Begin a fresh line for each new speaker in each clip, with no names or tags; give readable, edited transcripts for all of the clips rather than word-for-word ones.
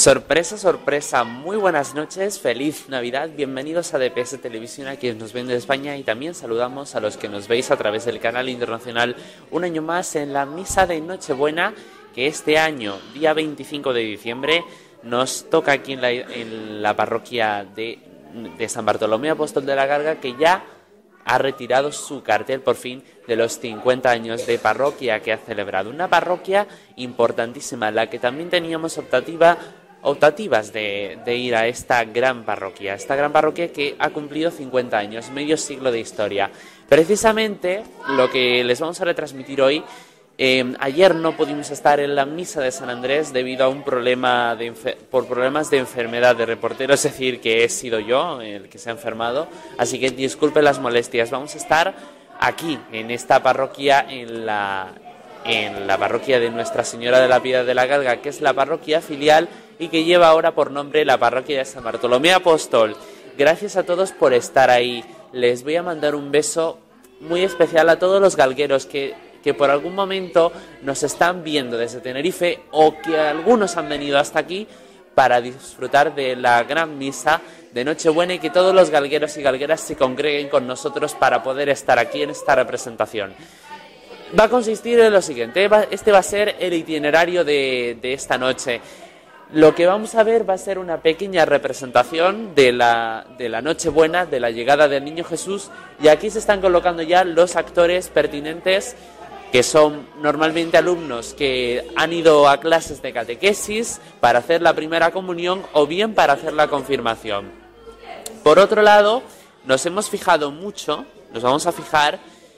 Sorpresa, sorpresa, muy buenas noches, feliz Navidad, bienvenidos a DPS Televisión, a quienes nos ven de España, y también saludamos a los que nos veis a través del canal internacional un año más en la misa de Nochebuena, que este año, día 25 de diciembre, nos toca aquí en la parroquia de San Bartolomé Apóstol de la Galga, que ya ha retirado su cartel por fin de los 50 años de parroquia que ha celebrado. Una parroquia importantísima, la que también teníamos optativas de ir a esta gran parroquia que ha cumplido 50 años, medio siglo de historia. Precisamente lo que les vamos a retransmitir hoy, ayer no pudimos estar en la misa de San Andrés debido a un problema por problemas de enfermedad de reportero, es decir, que he sido yo el que se ha enfermado, así que disculpen las molestias. Vamos a estar aquí en esta parroquia, en la parroquia de Nuestra Señora de la Piedad de la Galga, que es la parroquia filial y que lleva ahora por nombre la parroquia de San Bartolomé Apóstol. Gracias a todos por estar ahí. Les voy a mandar un beso muy especial a todos los galgueros que por algún momento nos están viendo desde Tenerife, o que algunos han venido hasta aquí para disfrutar de la gran misa de Nochebuena, y que todos los galgueros y galgueras se congreguen con nosotros para poder estar aquí en esta representación. Va a consistir en lo siguiente, este va a ser el itinerario de esta noche. Lo que vamos a ver va a ser una pequeña representación de la Nochebuena, de la llegada del Niño Jesús, y aquí se están colocando ya los actores pertinentes, que son normalmente alumnos que han ido a clases de catequesis para hacer la primera comunión o bien para hacer la confirmación. Por otro lado, nos vamos a fijar,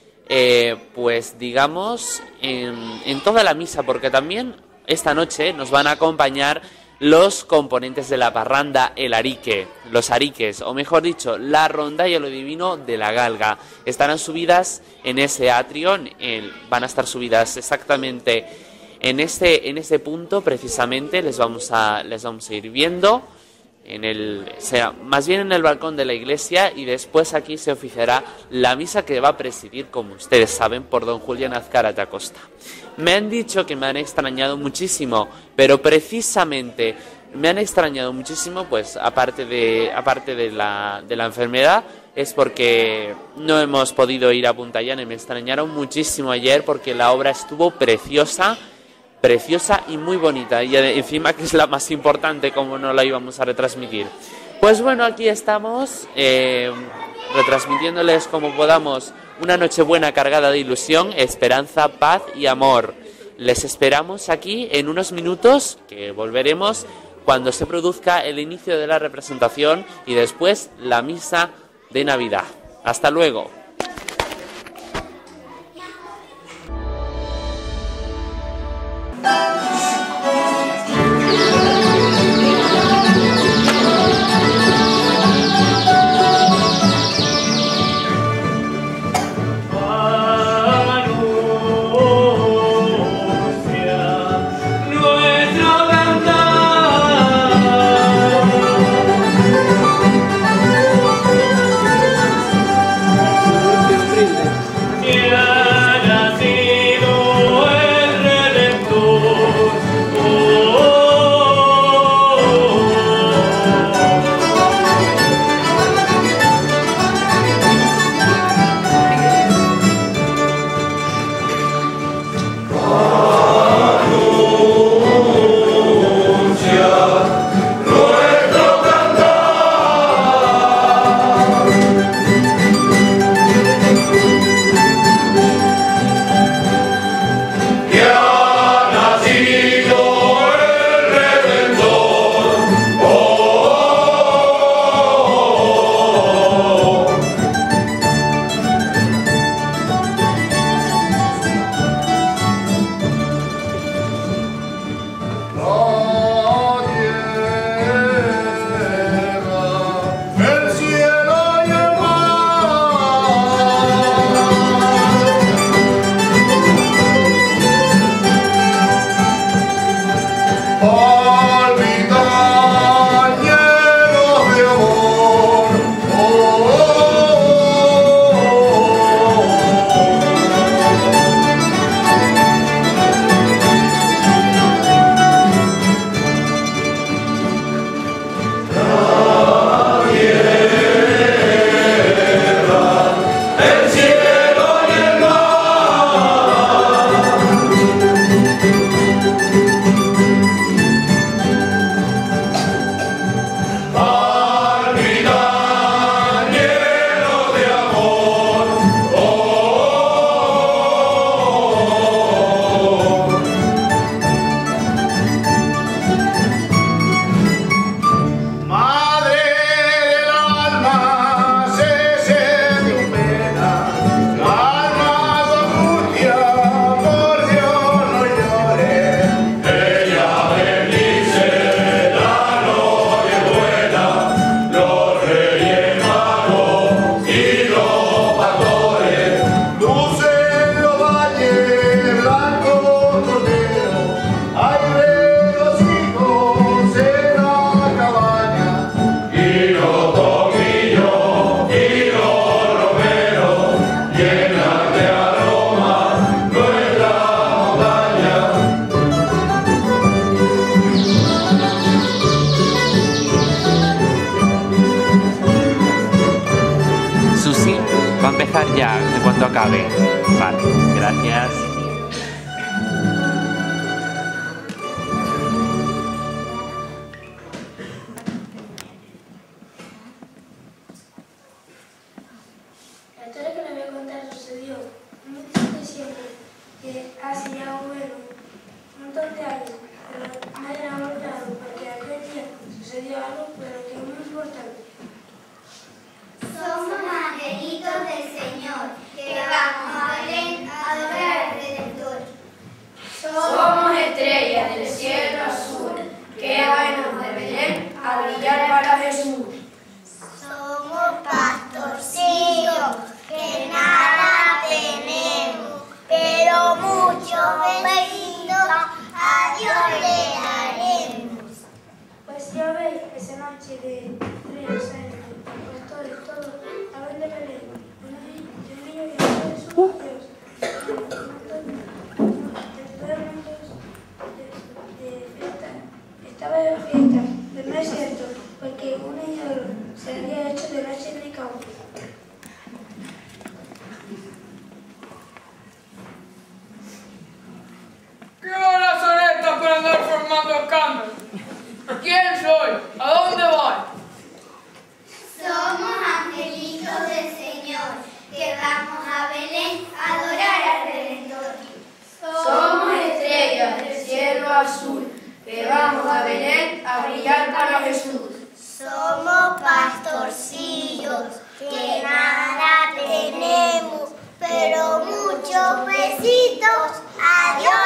pues digamos, en toda la misa, porque también esta noche nos van a acompañar los componentes de la parranda, los ariques, o mejor dicho, la rondalla lo divino de la Galga. Estarán subidas en ese atrio, van a estar subidas exactamente en ese punto, precisamente, les vamos a ir viendo, más bien en el balcón de la iglesia, y después aquí se oficiará la misa, que va a presidir, como ustedes saben, por don Julián Azcárate Acosta. Me han dicho que me han extrañado muchísimo, pero precisamente me han extrañado muchísimo, pues aparte de la enfermedad, es porque no hemos podido ir a Punta Llana, y me extrañaron muchísimo ayer porque la obra estuvo preciosa y muy bonita, y encima que es la más importante, como no la íbamos a retransmitir. Pues bueno, aquí estamos retransmitiéndoles como podamos una Nochebuena cargada de ilusión, esperanza, paz y amor. Les esperamos aquí en unos minutos, que volveremos cuando se produzca el inicio de la representación y después la misa de Navidad. Hasta luego. empezar ya, en cuanto acabe. Vale, gracias.
La historia que le voy a contar sucedió muy diciembre, que hace ya un montón de años, pero nadie ha olvidado porque aquel día sucedió algo, pero que es muy importante.
Somos angelitos del Señor, que vamos a Belén a adorar al Redentor.
Somos estrellas del cielo azul, que vamos de Belén a brillar para Jesús.
Somos pastorcillos, que nada tenemos, pero mucho besitos a Dios le haremos.
Pues ya veis, esa noche de Reyes Santos, pastores todos hablan de Belén, un niño que nació de su Dios. Estaba de fiesta, pero no es cierto, porque un niño se había hecho de noche en el campo.
¿Qué horas son estas para andar formando escándalos? ¿Quién soy? ¿A dónde voy?
Somos angelitos del Señor, que vamos a Belén a adorar al Redentor.
Somos estrellas del cielo azul, que vamos a Belén a brillar para Jesús.
Somos pastorcillos, que nada tenemos, pero muchos besitos a Dios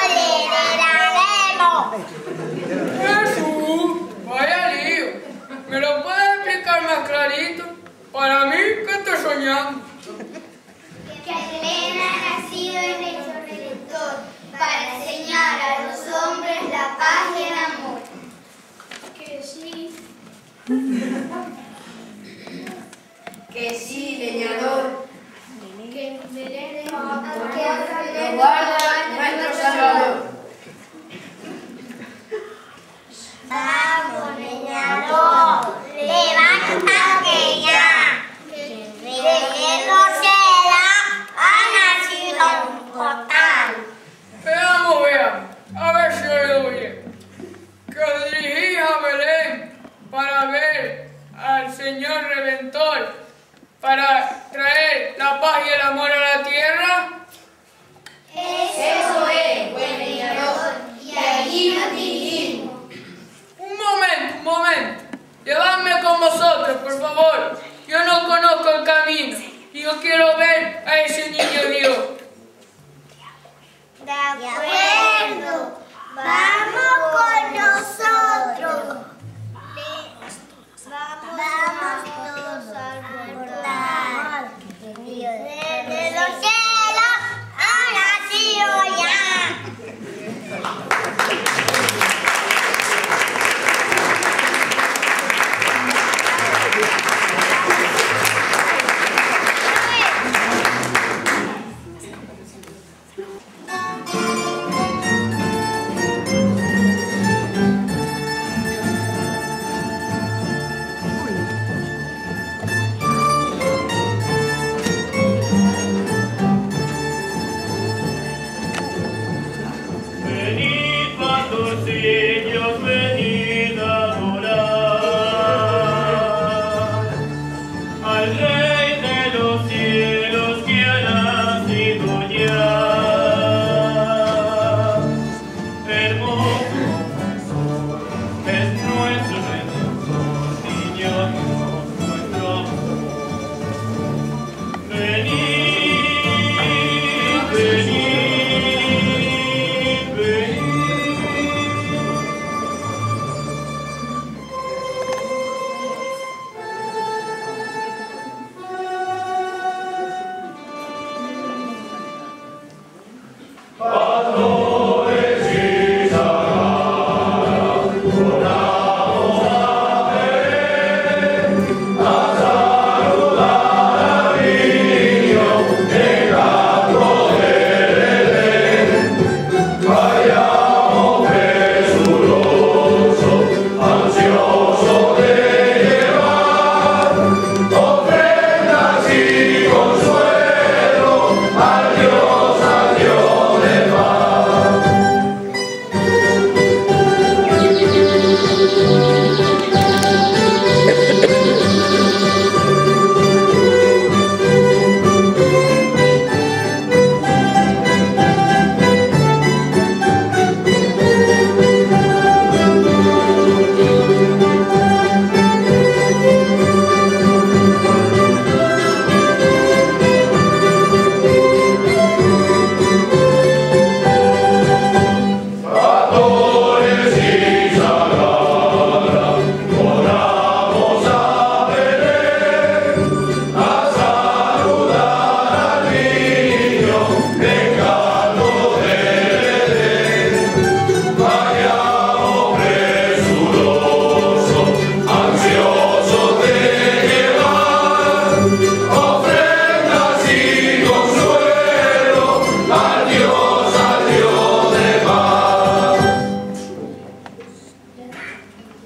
le daremos.
Jesús, vaya lío. ¿Me lo puedes explicar más clarito? Para mí, ¿qué estoy soñando?
Que Belén ha nacido en nuestro Redentor, para enseñar a los hombres la paz y el amor.
Que sí.
Que sí, leñador,
Que Belén
nos guarda nuestro Salvador.
Vamos, leñador, levántate ya, que Belén no será, ha nacido un portal.
Veamos, a ver si he oído bien. Que os dirigís a Belén para ver al Señor Redentor, para traer la paz y el amor a la tierra.
Eso es, buen leñador, y allí nos dirigimos.
Un momento. Llevadme con vosotros, por favor. Yo no conozco el camino y yo quiero ver a ese niño Dios.
De acuerdo, vamos con nosotros. Vamos todos al portal. Desde los cielos ha nacido ya.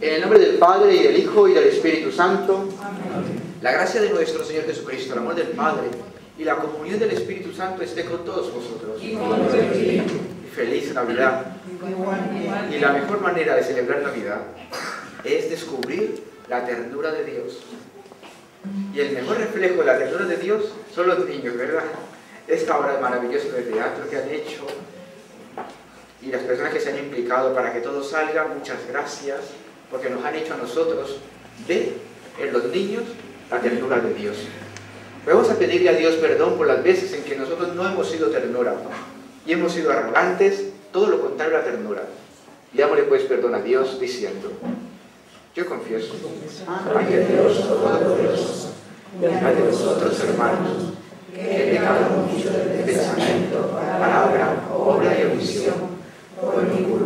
En el nombre del Padre, y del Hijo, y del Espíritu Santo. Amén. La gracia de nuestro Señor Jesucristo, el amor del Padre, y la comunión del Espíritu Santo esté con todos vosotros. Y feliz Navidad. Y la mejor manera de celebrar Navidad es descubrir la ternura de Dios. Y el mejor reflejo de la ternura de Dios son los niños, ¿verdad? Esta obra maravillosa de teatro que han hecho y las personas que se han implicado para que todo salga, muchas gracias, porque nos han hecho a nosotros ver en los niños la ternura de Dios. Vamos a pedirle a Dios perdón por las veces en que nosotros no hemos sido ternura y hemos sido arrogantes, todo lo contrario a la ternura. Pidámosle pues perdón a Dios diciendo: yo confieso ante Dios Todopoderoso y ante vosotros, hermanos, que he pecado mucho de pensamiento, palabra, obra y omisión, por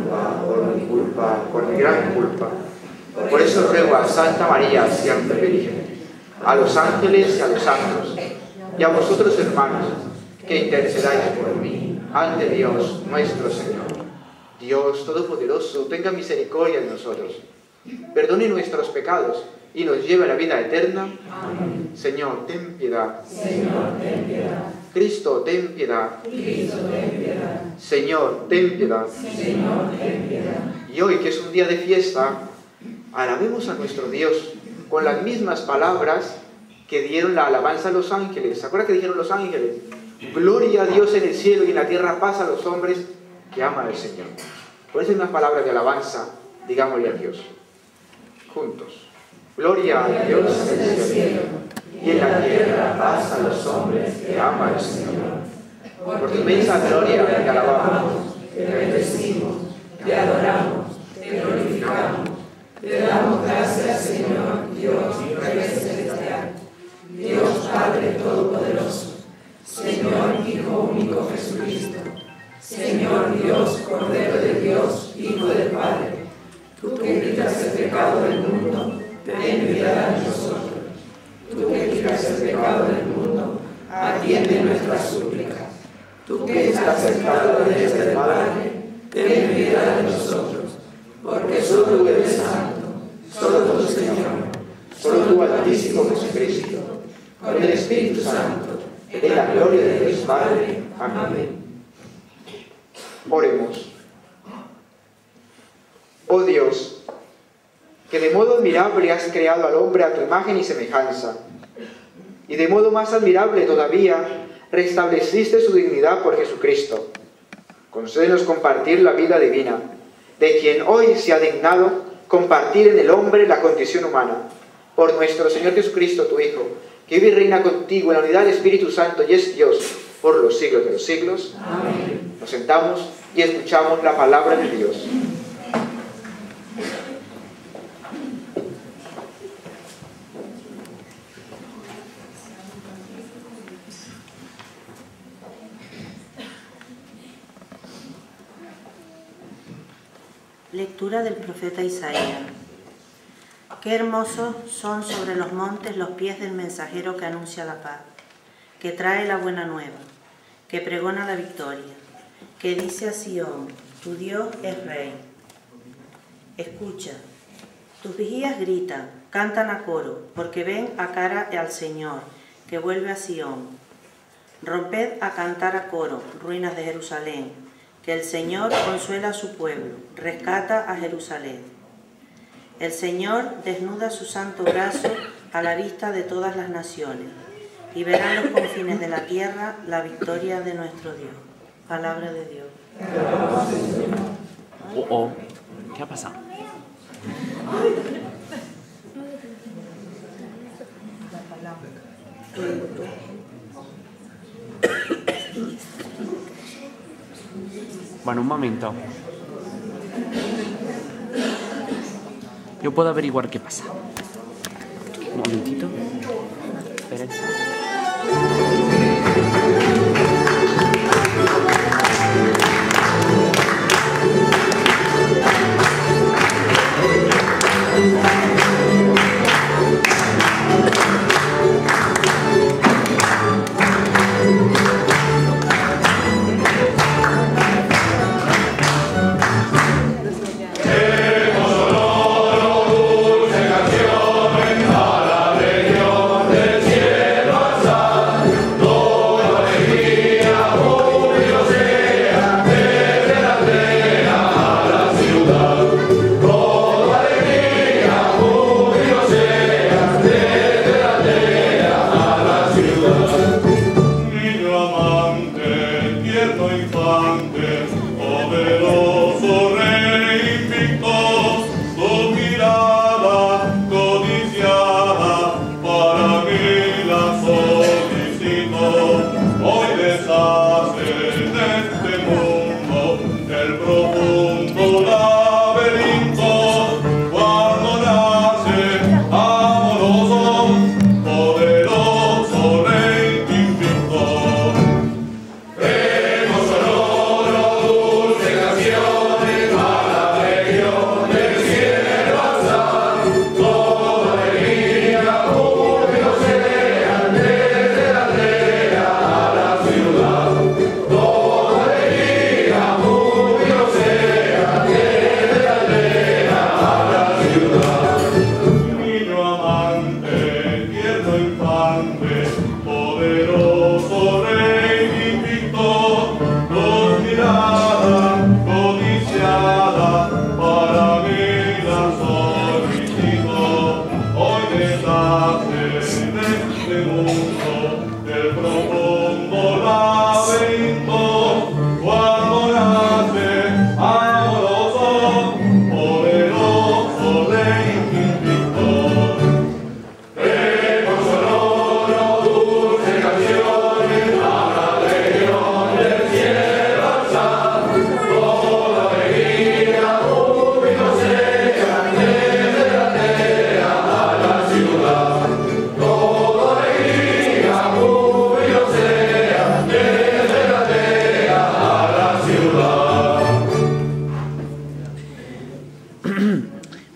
mi gran culpa. Por eso ruego a Santa María, siempre Virgen, a los ángeles y a los santos, y a vosotros, hermanos, que intercedáis por mí ante Dios nuestro Señor. Dios Todopoderoso, tenga misericordia de nosotros, perdone nuestros pecados y nos lleve a la vida eterna. Amén. Señor, ten piedad. Señor, ten piedad. Cristo, ten piedad. Cristo, ten piedad. Señor, ten piedad. Señor, ten piedad. Y hoy, que es un día de fiesta, alabemos a nuestro Dios con las mismas palabras que dieron la alabanza a los ángeles. ¿Se acuerdan que dijeron los ángeles? Gloria a Dios en el cielo y en la tierra paz a los hombres que aman al Señor. Por esas mismas palabras de alabanza, digámosle a Dios juntos: gloria a Dios en el cielo y en la tierra paz a los hombres que aman al Señor. Por tu inmensa gloria te alabamos, te bendecimos, te adoramos, te glorificamos, te damos gracias, Señor Dios Rey celestial, Dios Padre Todopoderoso, Señor Hijo único Jesucristo, Señor Dios Cordero de Dios, Hijo del Padre. Tú que quitas el pecado del mundo, ten piedad de nosotros. Tú que quitas el pecado del mundo, atiende nuestras súplicas. Tú que estás sentado desde el Padre, ten piedad de nosotros. Porque solo tú eres santo, solo tú, Señor, solo tú, Altísimo Jesucristo, con el Espíritu Santo, en la gloria de Dios Padre. Amén. Oremos. Oh Dios, que de modo admirable has creado al hombre a tu imagen y semejanza, y de modo más admirable todavía restableciste su dignidad por Jesucristo. Concédenos compartir la vida divina, de quien hoy se ha dignado compartir en el hombre la condición humana, por nuestro Señor Jesucristo, tu Hijo, que vive y reina contigo en la unidad del Espíritu Santo y es Dios por los siglos de los siglos. Amén. Nos sentamos y escuchamos la palabra de Dios.
Lectura del profeta Isaías. Qué hermosos son sobre los montes los pies del mensajero que anuncia la paz, que trae la buena nueva, que pregona la victoria, que dice a Sión: tu Dios es rey. Escucha, tus vigías gritan, cantan a coro, porque ven a cara al Señor, que vuelve a Sión. Romped a cantar a coro, ruinas de Jerusalén, que el Señor consuela a su pueblo, rescata a Jerusalén. El Señor desnuda su santo brazo a la vista de todas las naciones, y verán los confines de la tierra la victoria de nuestro Dios. Palabra de Dios.
¿Qué ha pasado? Bueno, un momento. Yo puedo averiguar qué pasa. Un momentito. Espérense.
Hemos honor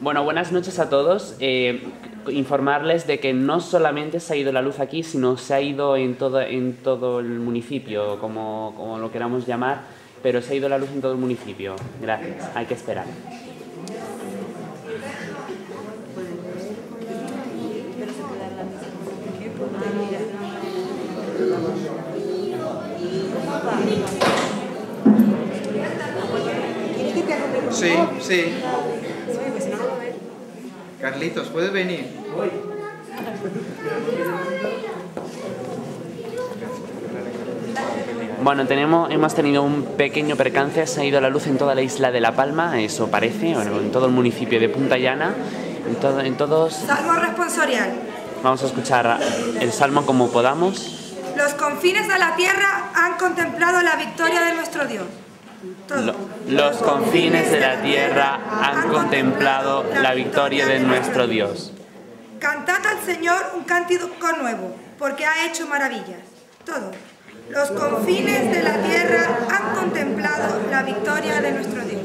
Bueno, buenas noches a todos. Informarles de que no solamente se ha ido la luz aquí, sino se ha ido en todo el municipio, como lo queramos llamar, pero se ha ido la luz en todo el municipio. Gracias. Hay que esperar.
Sí, sí. Carlitos, ¿puedes venir?
Bueno, hemos tenido un pequeño percance, se ha ido la luz en toda la isla de La Palma, eso parece, bueno, en todo el municipio de Punta Llana, en todos...
Salmo responsorial.
Vamos a escuchar el salmo como podamos.
Los confines de la tierra han contemplado la victoria de nuestro Dios.
Los confines de la tierra han contemplado la victoria de nuestro Dios.
Cantad al Señor un cántico nuevo, porque ha hecho maravillas. Todos. Los confines de la tierra han contemplado la victoria de nuestro Dios.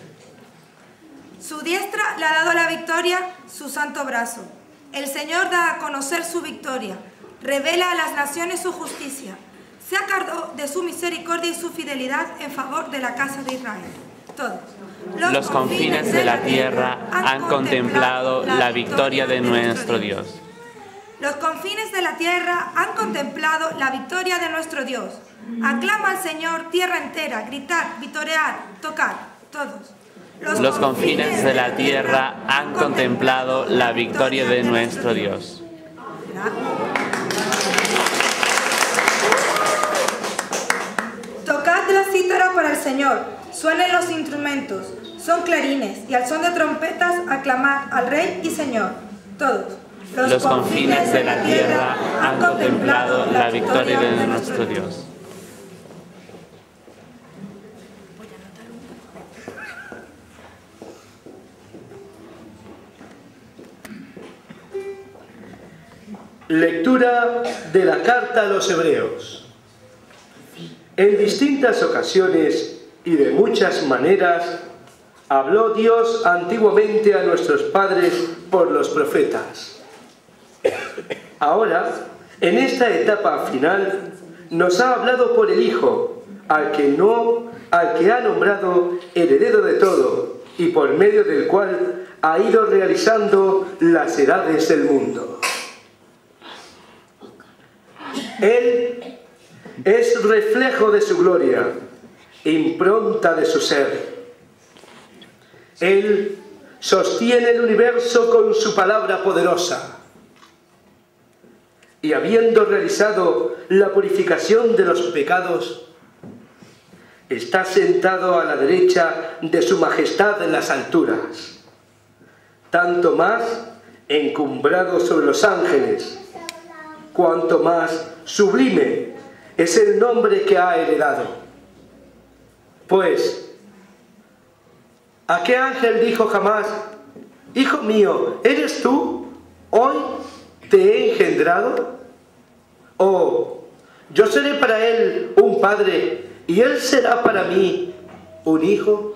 Su diestra le ha dado la victoria, su santo brazo. El Señor da a conocer su victoria, revela a las naciones su justicia. Se acordó de su misericordia y su fidelidad en favor de la casa de Israel. Todos.
Los confines de la tierra han contemplado la victoria de nuestro Dios.
Los confines de la tierra han contemplado la victoria de nuestro Dios. Aclama al Señor tierra entera, gritad, vitoread, tocad, todos.
Los confines de la tierra han contemplado la victoria de nuestro Dios.
Tocad la cítara para el Señor, suenen los instrumentos, son clarines, y al son de trompetas aclamad al Rey y Señor, todos.
Los confines de la tierra han contemplado la victoria de nuestro Dios.
Lectura de la carta a los Hebreos. En distintas ocasiones y de muchas maneras habló Dios antiguamente a nuestros padres por los profetas. Ahora, en esta etapa final, nos ha hablado por el Hijo, al que ha nombrado heredero de todo y por medio del cual ha ido realizando las edades del mundo. Él es reflejo de su gloria, impronta de su ser. Él sostiene el universo con su palabra poderosa. Y habiendo realizado la purificación de los pecados, está sentado a la derecha de su majestad en las alturas, tanto más encumbrado sobre los ángeles, cuanto más sublime es el nombre que ha heredado. Pues, ¿a qué ángel dijo jamás: Hijo mío, ¿eres tú? Hoy te he engendrado. O, yo seré para él un padre y él será para mí un hijo.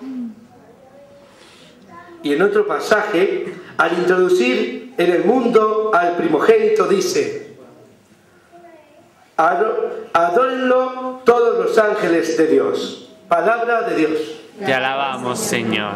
Y en otro pasaje, al introducir en el mundo al primogénito, dice: adórenlo todos los ángeles de Dios. Palabra de Dios.
Te alabamos, Señor.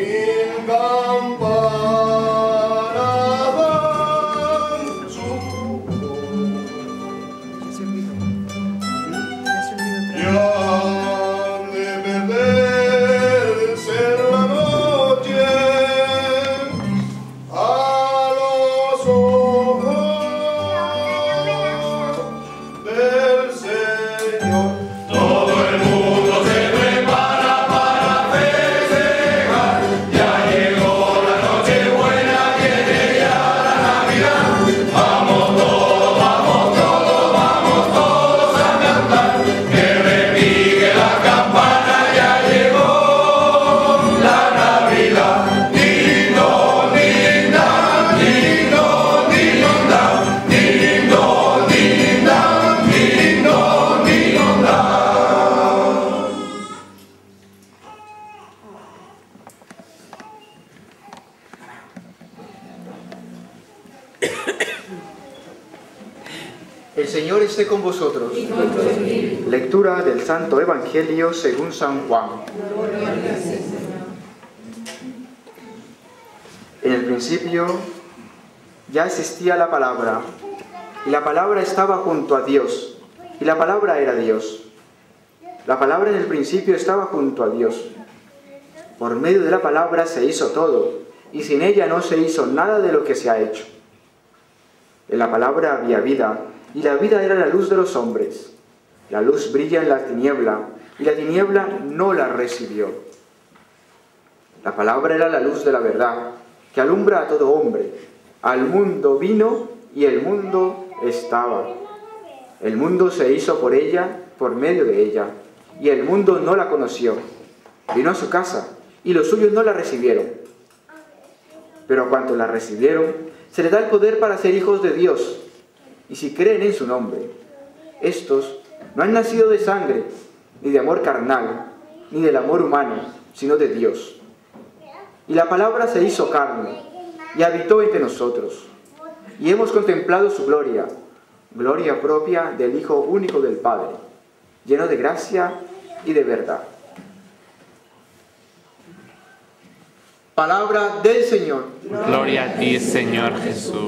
El Señor esté con vosotros. Lectura del Santo Evangelio según San Juan. En el principio ya existía la palabra, y la palabra estaba junto a Dios, y la palabra era Dios. La palabra en el principio estaba junto a Dios. Por medio de la palabra se hizo todo, y sin ella no se hizo nada de lo que se ha hecho. En la palabra había vida, y la vida era la luz de los hombres. La luz brilla en la tiniebla, y la tiniebla no la recibió. La palabra era la luz de la verdad, que alumbra a todo hombre. Al mundo vino, y el mundo estaba. El mundo se hizo por ella, por medio de ella, y el mundo no la conoció. Vino a su casa, y los suyos no la recibieron. Pero a cuantos la recibieron, se les da el poder para ser hijos de Dios, y si creen en su nombre. Estos no han nacido de sangre, ni de amor carnal, ni del amor humano, sino de Dios. Y la palabra se hizo carne, y habitó entre nosotros. Y hemos contemplado su gloria, gloria propia del Hijo único del Padre, lleno de gracia y de verdad. Palabra del Señor.
Gloria a ti, Señor Jesús.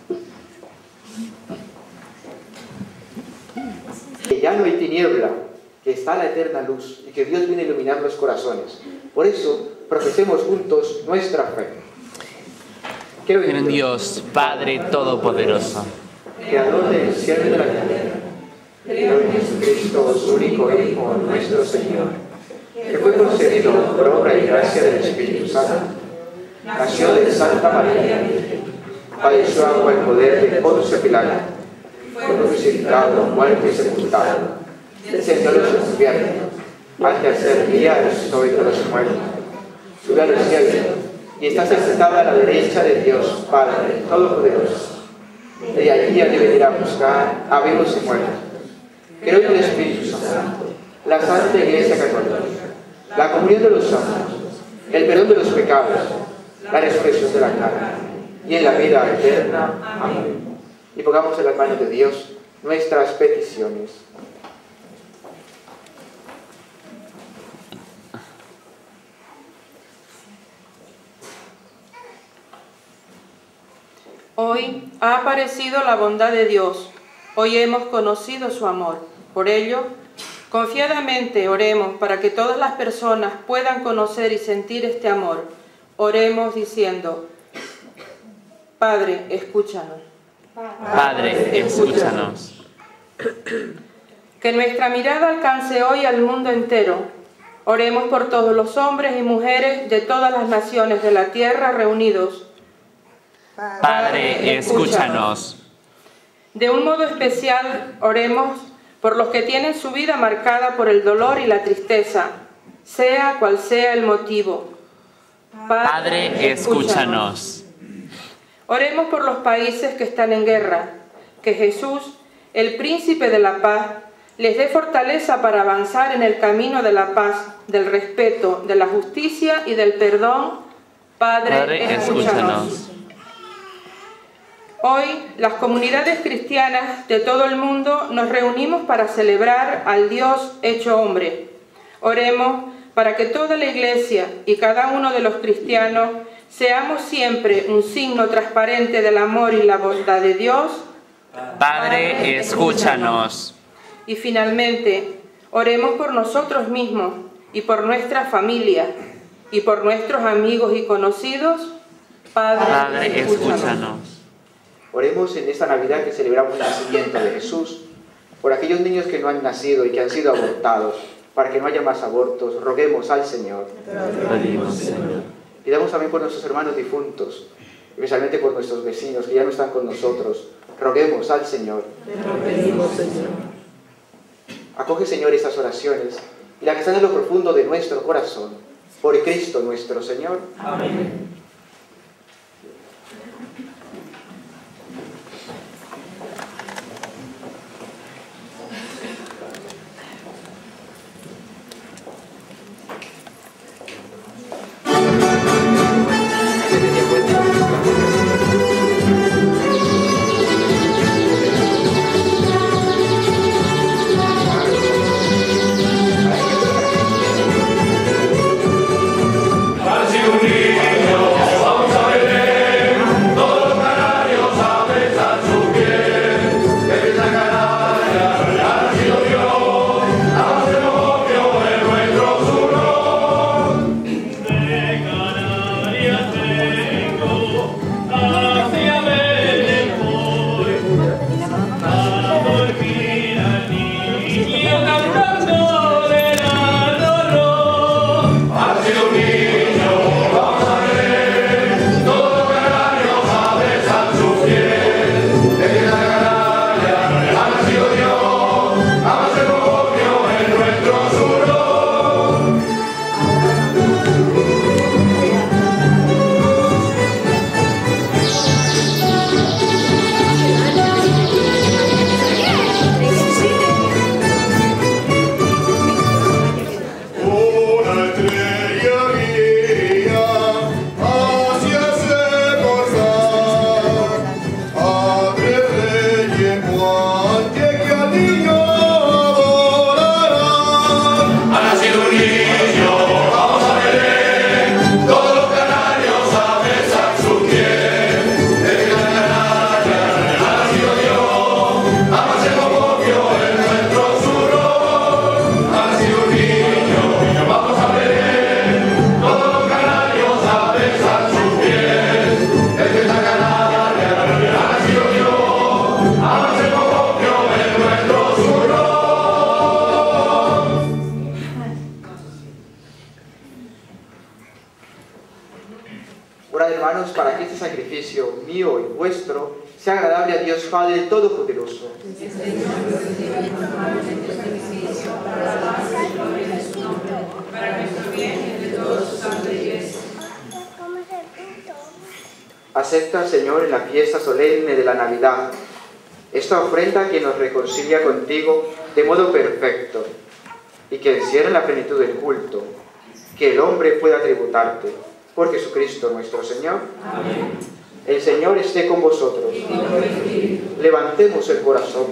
Que ya no hay tiniebla, que está la eterna luz y que Dios viene a iluminar los corazones. Por eso, profesemos juntos nuestra fe.
Creo en Dios, Padre Todopoderoso,
Creador del cielo y de la tierra. Creo en Jesucristo, su único Hijo, nuestro Señor, que fue concebido por obra y gracia del Espíritu Santo. Nació de Santa María, padeció bajo el poder de Poncio Pilato, fue crucificado, muerto y sepultado, descendió a los infiernos, al tercer día resucitó entre los muertos, subió a los cielos y está sentada a la derecha de Dios Padre Todopoderoso. De allí ha de venir a buscar a vivos y muertos. Creo en el Espíritu Santo, la Santa Iglesia Católica, la comunión de los santos, el perdón de los pecados, la resurrección de la carne y en la vida eterna. Amén. Y pongamos en las manos de Dios nuestras peticiones.
Hoy ha aparecido la bondad de Dios. Hoy hemos conocido su amor. Por ello, confiadamente oremos para que todas las personas puedan conocer y sentir este amor. Oremos diciendo: Padre, escúchanos.
Padre, escúchanos.
Que nuestra mirada alcance hoy al mundo entero. Oremos por todos los hombres y mujeres de todas las naciones de la tierra reunidos.
Padre, escúchanos.
De un modo especial, oremos por los que tienen su vida marcada por el dolor y la tristeza, sea cual sea el motivo.
Padre, escúchanos.
Oremos por los países que están en guerra, que Jesús, el príncipe de la paz, les dé fortaleza para avanzar en el camino de la paz, del respeto, de la justicia y del perdón. Padre, escúchanos. Hoy, las comunidades cristianas de todo el mundo nos reunimos para celebrar al Dios hecho hombre. Oremos para que toda la Iglesia y cada uno de los cristianos seamos siempre un signo transparente del amor y la bondad de Dios.
Padre, escúchanos.
Y finalmente, oremos por nosotros mismos y por nuestra familia y por nuestros amigos y conocidos.
Padre, escúchanos.
Oremos en esta Navidad que celebramos el nacimiento de Jesús, por aquellos niños que no han nacido y que han sido abortados, para que no haya más abortos. Roguemos al Señor.
Pedimos, Señor.
Pidamos también por nuestros hermanos difuntos, especialmente por nuestros vecinos que ya no están con nosotros. Roguemos al Señor.
Pedimos, Señor.
Acoge, Señor, estas oraciones y la que están en lo profundo de nuestro corazón, por Cristo nuestro Señor.
Amén.
Orad, hermanos, para que este sacrificio mío y vuestro sea agradable a Dios Padre Todopoderoso. Acepta, Señor, en la fiesta solemne de la Navidad esta ofrenda que nos reconcilia contigo de modo perfecto y que encierra en la plenitud del culto, que el hombre pueda tributarte por Jesucristo nuestro Señor.
Amén.
El Señor esté con vosotros. Levantemos el corazón.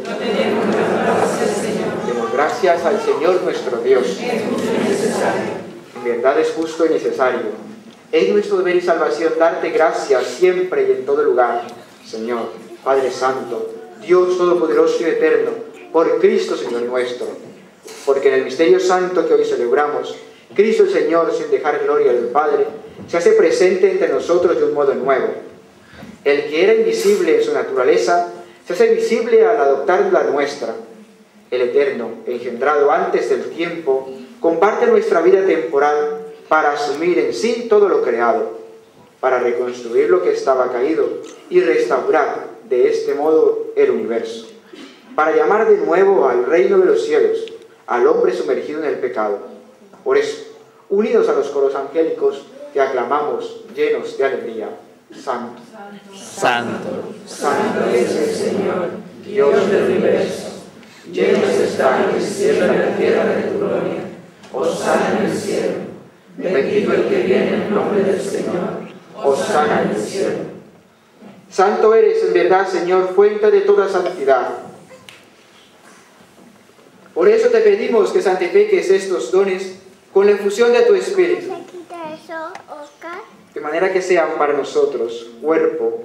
Demos gracias al Señor nuestro Dios. En verdad es justo y necesario. Es nuestro deber y salvación darte gracias siempre y en todo lugar, Señor, Padre Santo, Dios Todopoderoso y Eterno, por Cristo Señor nuestro. Porque en el misterio santo que hoy celebramos, Cristo el Señor, sin dejar gloria al Padre, se hace presente entre nosotros de un modo nuevo. El que era invisible en su naturaleza, se hace visible al adoptar la nuestra. El Eterno, engendrado antes del tiempo, comparte nuestra vida temporal para asumir en sí todo lo creado, para reconstruir lo que estaba caído y restaurar de este modo el universo, para llamar de nuevo al reino de los cielos, al hombre sumergido en el pecado. Por eso, unidos a los coros angélicos, te aclamamos llenos de alegría. Santo,
Santo,
Santo es el Señor, Dios del universo. Llenos están el cielo y la tierra de tu gloria. Hosana en el cielo. Bendito el que viene en nombre del Señor. Hosana en el cielo. Santo eres en verdad, Señor, fuente de toda santidad. Por eso te pedimos que santifiques estos dones con la infusión de tu Espíritu,
¿Se quita eso, Oscar?
de manera que sean para nosotros cuerpo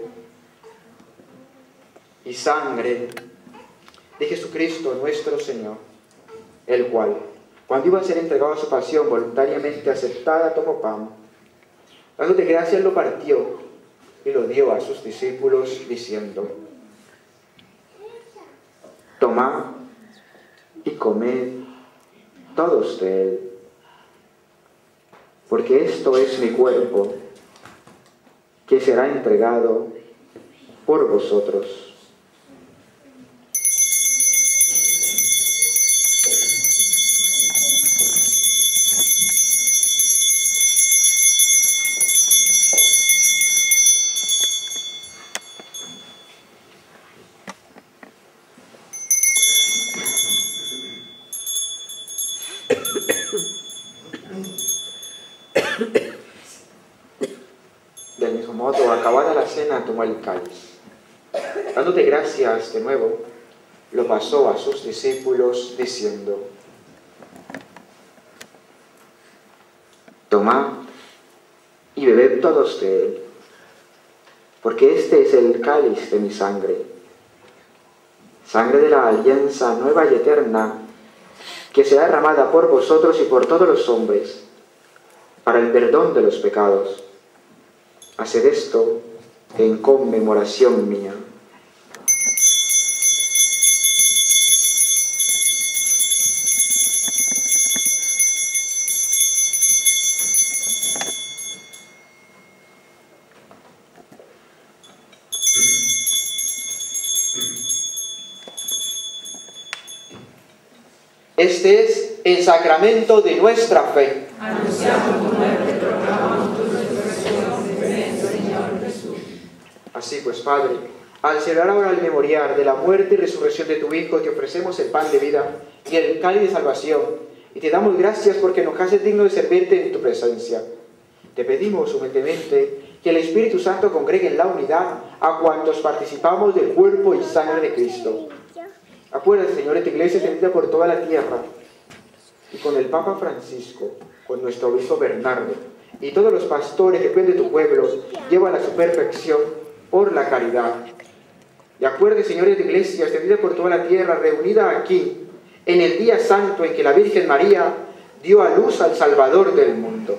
y sangre de Jesucristo nuestro Señor, el cual, cuando iba a ser entregado a su pasión voluntariamente aceptada, tomó pan, dándote gracias, lo partió y lo dio a sus discípulos, diciendo: tomad y comed todos de él, porque esto es mi cuerpo, que será entregado por vosotros. Del mismo modo, acabada la cena, tomó el cáliz. Dándote gracias de nuevo, lo pasó a sus discípulos, diciendo: tomad y bebed todos de él, porque este es el cáliz de mi sangre, sangre de la alianza nueva y eterna, que será derramada por vosotros y por todos los hombres, para el perdón de los pecados. Haced esto en conmemoración mía. Este es el sacramento de nuestra fe.
Anunciamos tu muerte, proclamamos tu resurrección. Ven, Señor Jesús.
Así pues, Padre, al celebrar ahora el memorial de la muerte y resurrección de tu Hijo, te ofrecemos el pan de vida y el cáliz de salvación, y te damos gracias porque nos haces digno de servirte en tu presencia. Te pedimos humildemente que el Espíritu Santo congregue en la unidad a cuantos participamos del cuerpo y sangre de Cristo. Acuérdate, Señor, de tu iglesia extendida por toda la tierra, y con el Papa Francisco, con nuestro obispo Bernardo, y todos los pastores que cuiden de tu pueblo, llévala a su perfección por la caridad. Y acuérdate, Señor, de tu iglesia extendida por toda la tierra, reunida aquí, en el día santo en que la Virgen María dio a luz al Salvador del mundo.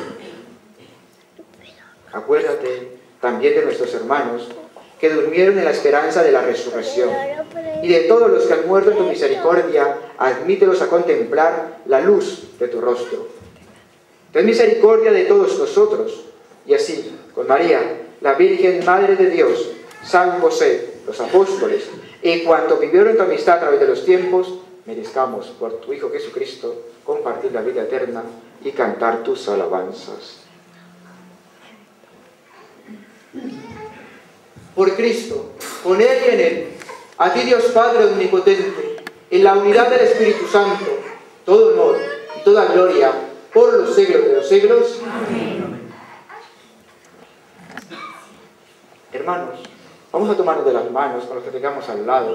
Acuérdate también de nuestros hermanos que durmieron en la esperanza de la resurrección, y de todos los que han muerto en tu misericordia, admítelos a contemplar la luz de tu rostro. Ten misericordia de todos nosotros, y así, con María, la Virgen Madre de Dios, San José, los apóstoles, y cuantos vivieron en tu amistad a través de los tiempos, merezcamos, por tu Hijo Jesucristo, compartir la vida eterna y cantar tus alabanzas. Por Cristo, con Él y en Él, a ti, Dios Padre omnipotente, en la unidad del Espíritu Santo, todo honor y toda gloria por los siglos de los siglos. Amén. Hermanos, vamos a tomarnos de las manos con los que tengamos al lado.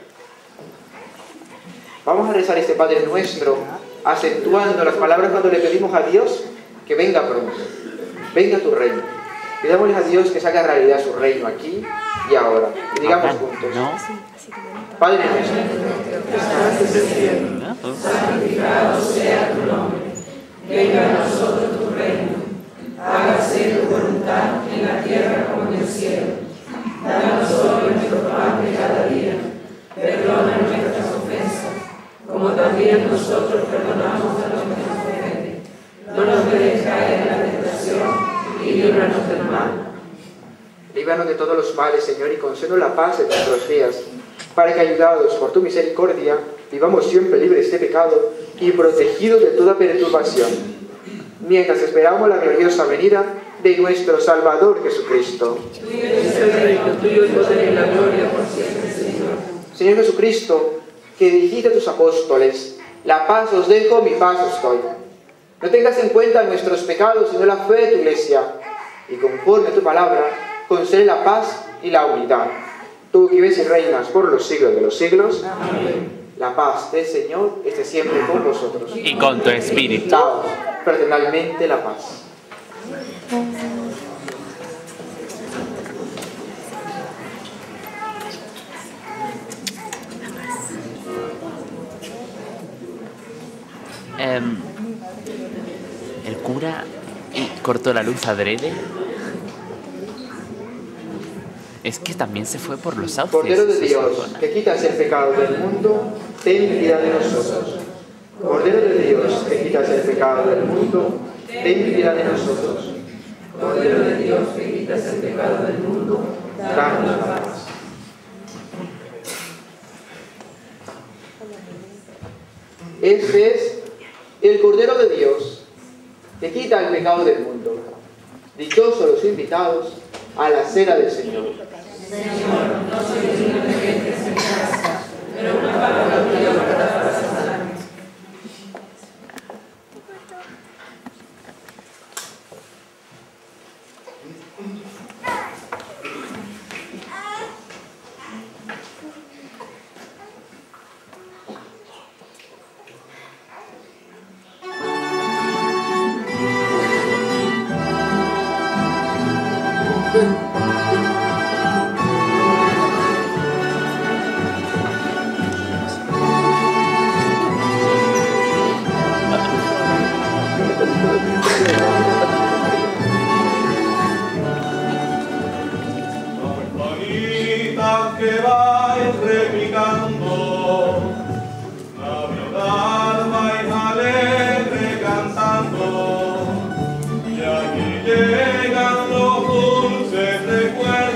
Vamos a rezar este Padre Nuestro, acentuando las palabras cuando le pedimos a Dios que venga pronto, venga tu reino. Pidámosle a Dios que se haga realidad su reino aquí y ahora. Y digamos juntos: Padre nuestro, que estás en el cielo, santificado sea tu nombre. Venga a nosotros tu reino. Hágase tu voluntad en la tierra como en el cielo. Danos hoy nuestro pan de cada día. Perdona nuestras ofensas, como también nosotros perdonamos a los que nos ofenden. No nos dejes caer en la tentación y líbranos del mal. Líbranos de todos los males, Señor, y concédenos la paz en nuestros días, para que, ayudados por tu misericordia, vivamos siempre libres de pecado y protegidos de toda perturbación, mientras esperamos la gloriosa venida de nuestro Salvador Jesucristo. Tuyo es el reino, tuyo el poder y la gloria por siempre, Señor. Señor Jesucristo, que dijiste a tus apóstoles: la paz os dejo, mi paz os doy. No tengas en cuenta nuestros pecados, sino la fe de tu iglesia, y conforme a tu palabra, concede la paz y la unidad. Tú que vives y reinas por los siglos de los siglos. Amén. La paz del Señor esté siempre con vosotros.
Y con tu espíritu.
Daos fraternalmente la paz.
El cura cortó la luz adrede. Es que también se fue por los sauces.
Cordero de Dios, que quitas el pecado del mundo, ten piedad de nosotros. Cordero de Dios, que quitas el pecado del mundo, ten piedad de nosotros. Cordero de Dios, que quitas el pecado del mundo, danos la paz. Este es el Cordero de Dios, que quita el pecado del mundo. Dichosos los invitados a la cena del Señor.
Señor, no soy digno de que entres en mi casa, pero una palabra tuya bastará para sanarme.
Que vais replicando, Navidad vais alegre cantando, y aquí llegan los dulces recuerdos.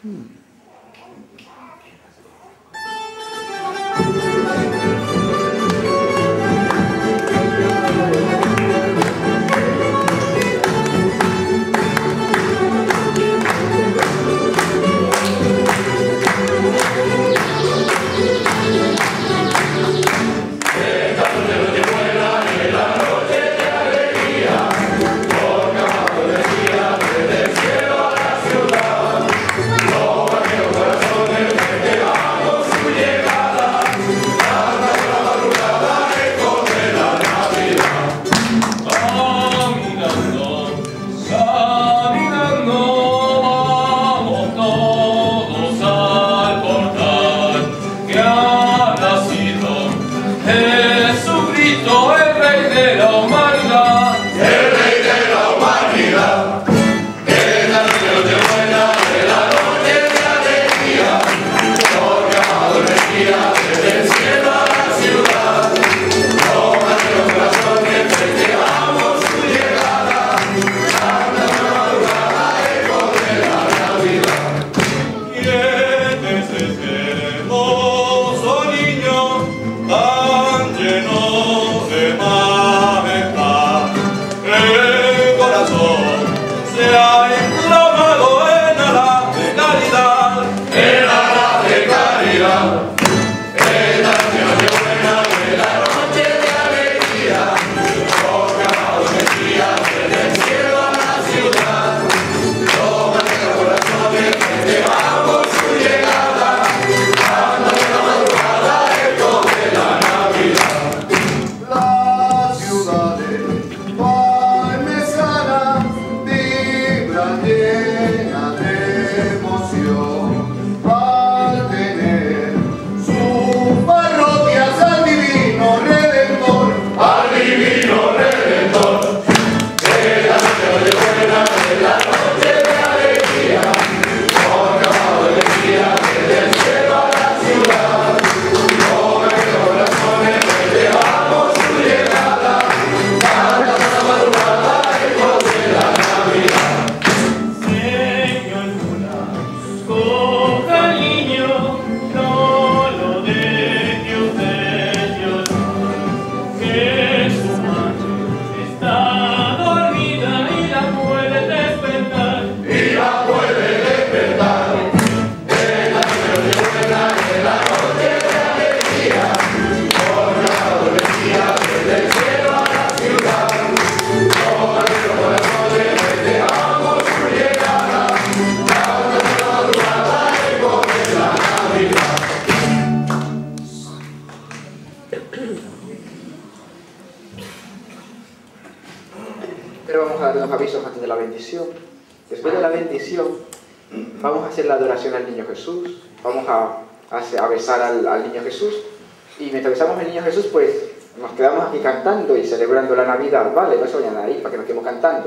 Pero vamos a dar unos avisos antes de la bendición. Después de la bendición, vamos a hacer la adoración al Niño Jesús. Vamos a besar al Niño Jesús. Y mientras besamos al Niño Jesús, pues nos quedamos aquí cantando y celebrando la Navidad. Vale, no se vayan ahí para que nos quedemos cantando.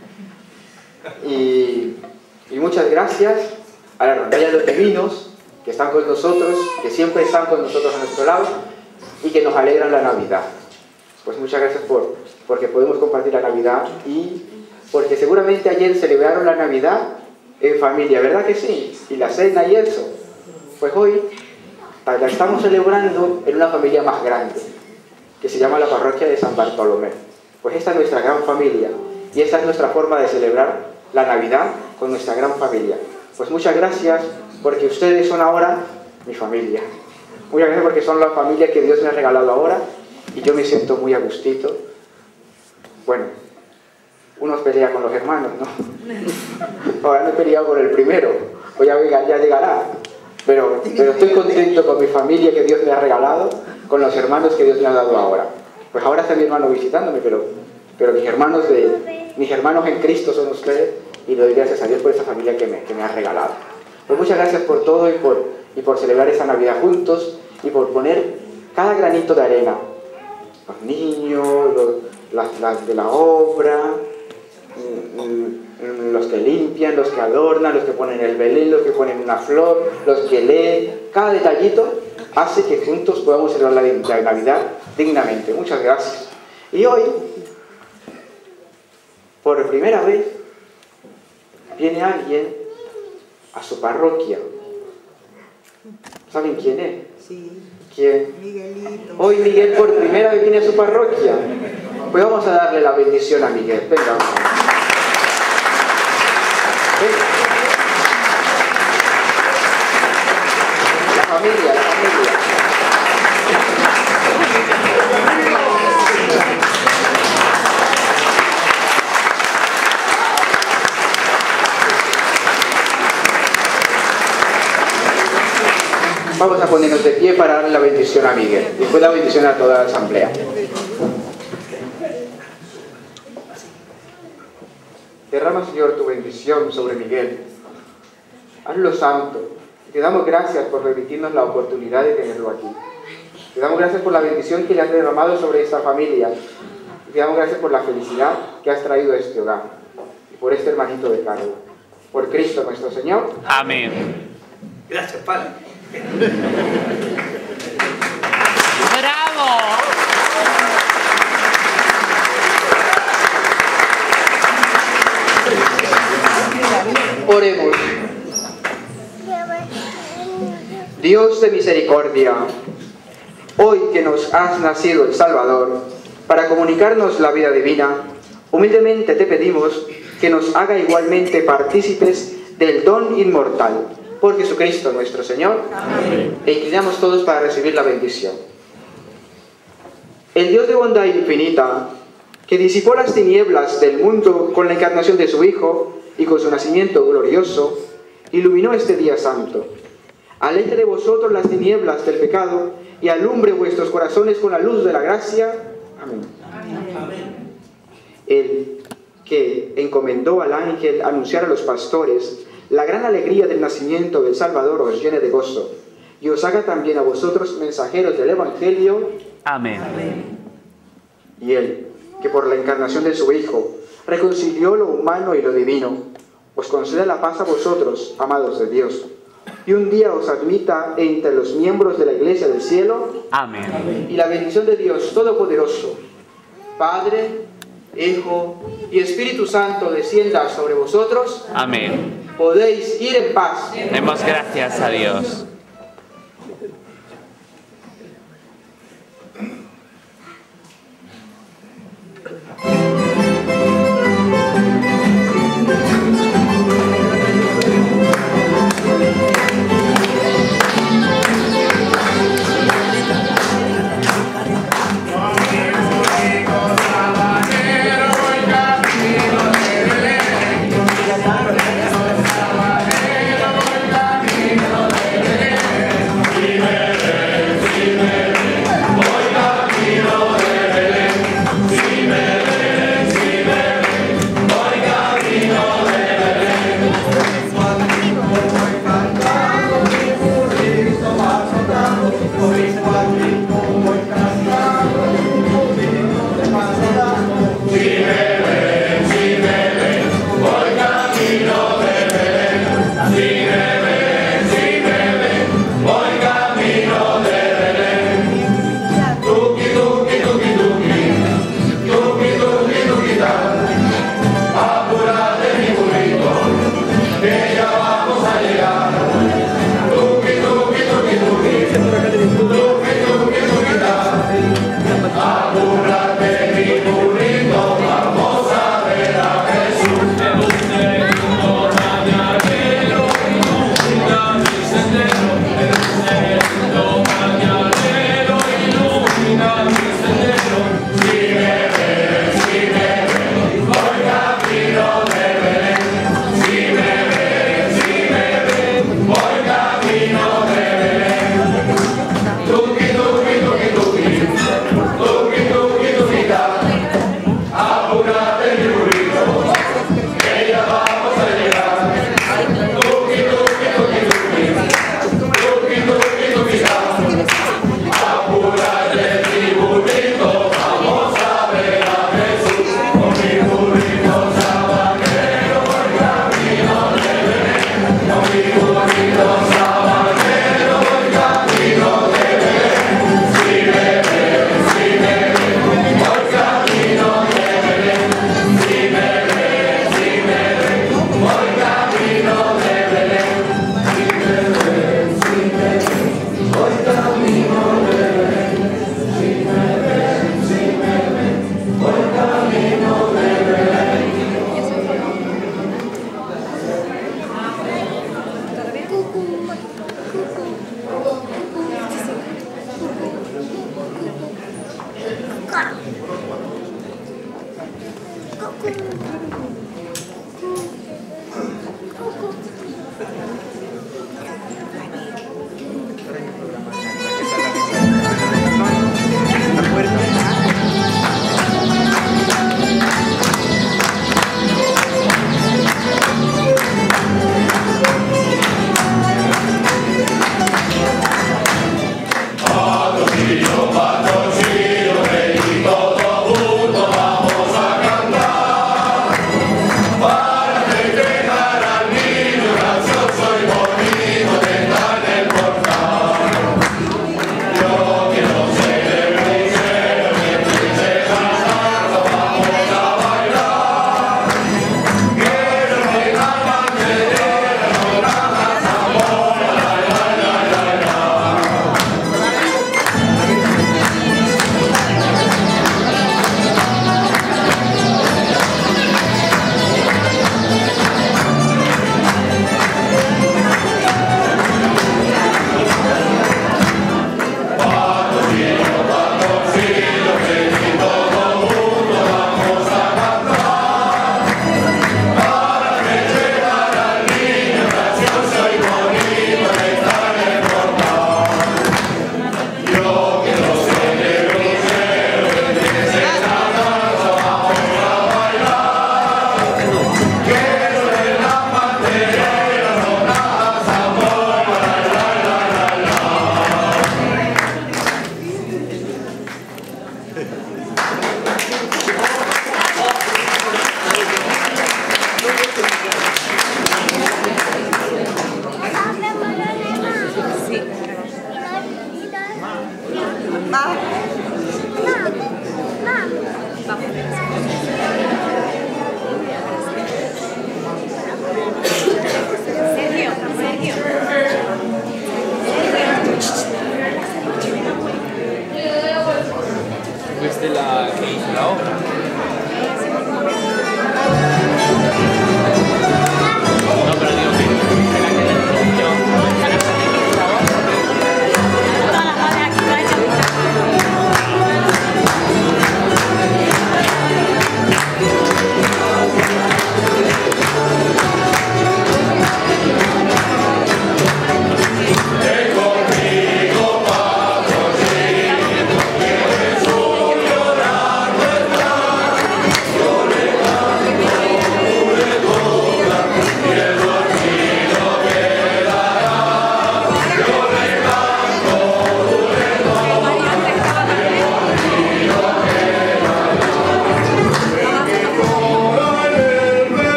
Y muchas gracias a la rondalla de los divinos que están con nosotros, que siempre están con nosotros a nuestro lado y que nos alegran la Navidad. Pues muchas gracias porque podemos compartir la Navidad y porque seguramente ayer celebraron la Navidad en familia, ¿verdad que sí? Y la cena y eso. Pues hoy la estamos celebrando en una familia más grande, que se llama la parroquia de San Bartolomé. Pues esta es nuestra gran familia y esta es nuestra forma de celebrar la Navidad con nuestra gran familia. Pues muchas gracias porque ustedes son ahora mi familia. Muchas gracias porque son la familia que Dios me ha regalado ahora y yo me siento muy a gustito. Bueno, uno pelea con los hermanos, ¿no? Ahora no he peleado con el primero, pues ya llegará. Pero estoy contento con mi familia que Dios me ha regalado, con los hermanos que Dios me ha dado ahora. Pues ahora está mi hermano visitándome, pero mis hermanos en Cristo son ustedes y le doy gracias a Dios por esa familia que me ha regalado. Pues muchas gracias por todo y por celebrar esta Navidad juntos y por poner cada granito de arena. Los niños, las de la obra, los que limpian, los que adornan, los que ponen el Belén, los que ponen una flor, los que leen. Cada detallito hace que juntos podamos celebrar la Navidad dignamente. Muchas gracias. Y hoy, por primera vez, viene alguien a su parroquia. ¿Saben quién es?
Sí.
¿Quién?
Miguelito.
Hoy Miguel por primera vez viene a su parroquia. Pues vamos a darle la bendición a Miguel. Venga. Venga. La familia, la familia. Vamos a ponernos de pie para darle la bendición a Miguel. Después la bendición a toda la asamblea. Derrama, Señor, tu bendición sobre Miguel. Hazlo santo. Te damos gracias por permitirnos la oportunidad de tenerlo aquí. Te damos gracias por la bendición que le has derramado sobre esta familia. Y te damos gracias por la felicidad que has traído a este hogar. Y por este hermanito de Carlos. Por Cristo nuestro Señor.
Amén.
Gracias, Padre.
¡Bravo!
Oremos. Dios de misericordia, hoy que nos has nacido el Salvador, para comunicarnos la vida divina, humildemente te pedimos que nos haga igualmente partícipes del don inmortal. Por Jesucristo nuestro Señor. Amén. E inclinamos todos para recibir la bendición. El Dios de bondad infinita, que disipó las tinieblas del mundo con la encarnación de su Hijo y con su nacimiento glorioso, iluminó este día santo. Aleje de vosotros las tinieblas del pecado y alumbre vuestros corazones con la luz de la gracia. Amén. Amén. El que encomendó al ángel anunciar a los pastores la gran alegría del nacimiento del Salvador, os llene de gozo y os haga también a vosotros mensajeros del Evangelio.
Amén.
Y Él, que por la encarnación de su Hijo reconcilió lo humano y lo divino, os conceda la paz a vosotros, amados de Dios, y un día os admita entre los miembros de la Iglesia del cielo.
Amén.
Y la bendición de Dios Todopoderoso, Padre, Hijo y Espíritu Santo descienda sobre vosotros.
Amén.
Podéis ir en paz.
Demos gracias a Dios.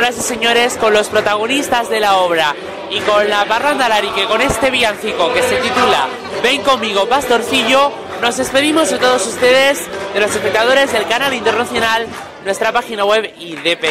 señoras y señores, con los protagonistas de la obra y con la parranda Larique, con este villancico que se titula Ven conmigo, pastorcillo, nos despedimos de todos ustedes, de los espectadores del canal internacional, nuestra página web y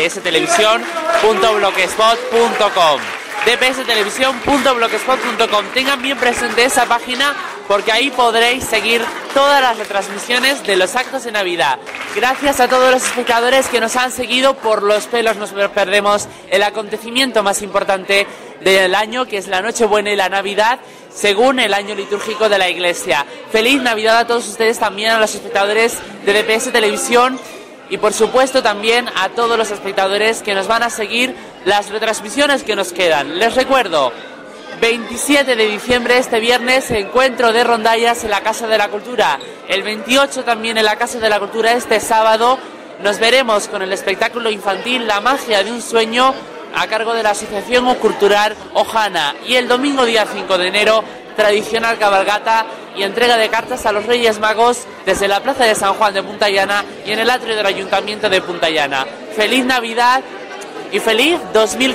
dpstelevisión.blogspot.com. dpstelevisión.blogspot.com. Tengan bien presente esa página porque ahí podréis seguir todas las retransmisiones de los actos de Navidad. Gracias a todos los espectadores que nos han seguido. Por los pelos nos perdemos el acontecimiento más importante del año, que es la Nochebuena y la Navidad, según el año litúrgico de la Iglesia. Feliz Navidad a todos ustedes, también a los espectadores de DPS Televisión y por supuesto también a todos los espectadores que nos van a seguir las retransmisiones que nos quedan. Les recuerdo, 27 de diciembre, este viernes, encuentro de rondallas en la Casa de la Cultura. El 28 también en la Casa de la Cultura. Este sábado nos veremos con el espectáculo infantil La magia de un sueño, a cargo de la Asociación Cultural Ojana. Y el domingo día 5 de enero, tradicional cabalgata y entrega de cartas a los Reyes Magos desde la Plaza de San Juan de Punta Llana y en el atrio del Ayuntamiento de Punta Llana. ¡Feliz Navidad! Y feliz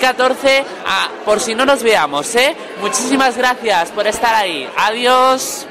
2014, por si no nos veamos, ¿eh? Muchísimas gracias por estar ahí. Adiós.